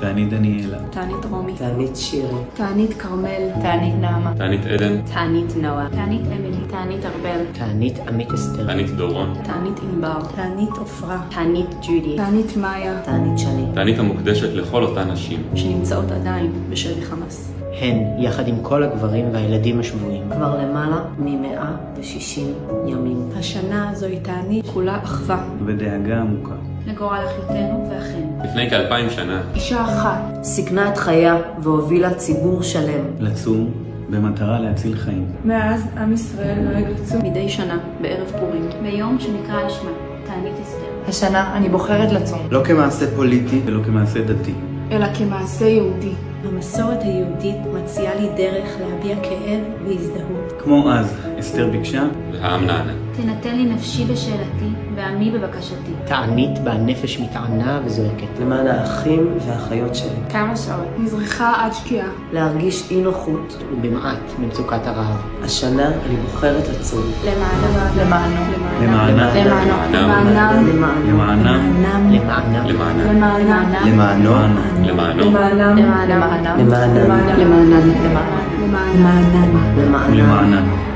תענית דניאלה. תענית רומי. תענית שירי. תענית כרמל. תענית נעמה. תענית עדן. תענית נועה. תענית אמילי. תענית ארבל. תענית עמית אסתר. תענית דורון. תענית ענבר. תענית עופרה. תענית ג'ודי. תענית מאיה. תענית שני. תענית המוקדשת לכל אותן נשים שנמצאות עדיין בשבי חמאס. הן, יחד עם כל הגברים והילדים השבויים, כבר למעלה מ-160 ימים. השנה זוהי תענית כולה אחווה ודאגה עמוקה. לגורל אחיותינו ואחינו. לפני כ2000 שנה. אישה אחת סיכנה את חייה והובילה ציבור שלם לצום במטרה להציל חיים. מאז עם ישראל נוהג לצום מדי שנה בערב פורים, ביום שנקרא על שמה, תענית אסתר. השנה אני בוחרת לצום. לא כמעשה פוליטי ולא כמעשה דתי, אלא כמעשה יהודי. המסורת היהודית מציעה לי דרך להביע כאב והזדהות. כמו אז אסתר ביקשה, והעם נענה. תנתן לי נפשי בשאלתי ועמי בבקשתי. תענית בה הנפש מתענה וזועקת. למען האחים והאחיות שלי. כמה שעות נזרחה עד שקיעה. להרגיש אי נוחות ובמעט ממצוקת הרעב. השנה אני בוחרת לצום. למענם. למענו. למענה, למענם. למענם, למענם. למענם. למענם. למענו, למענו. למענם. למענם. למענם. למענם. למענם. למענם. למענן.